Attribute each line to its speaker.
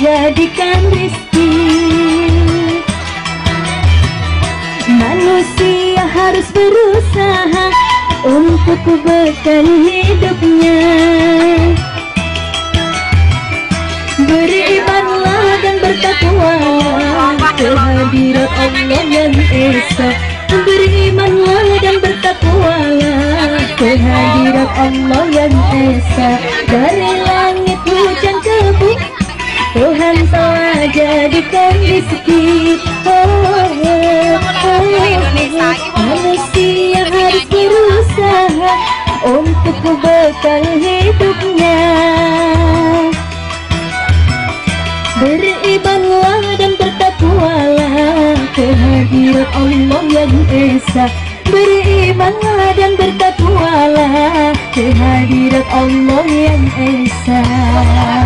Speaker 1: jadikan rezeki. Manusia harus berusaha untuk bekal hidupnya. Berimanlah dan bertakwalah kehadirat Allah yang esa. Berimanlah dan bertakwalah kehadirat Allah yang esa. Dari langit hujan kebu, Tuhan telah jadikan rezeki. Manusia harus berusaha untuk bekal hidupnya. Berimanlah dan bertakwalah kehadirat Allah yang esa. Berimanlah dan bertakwalah kehadirat Allah yang esa.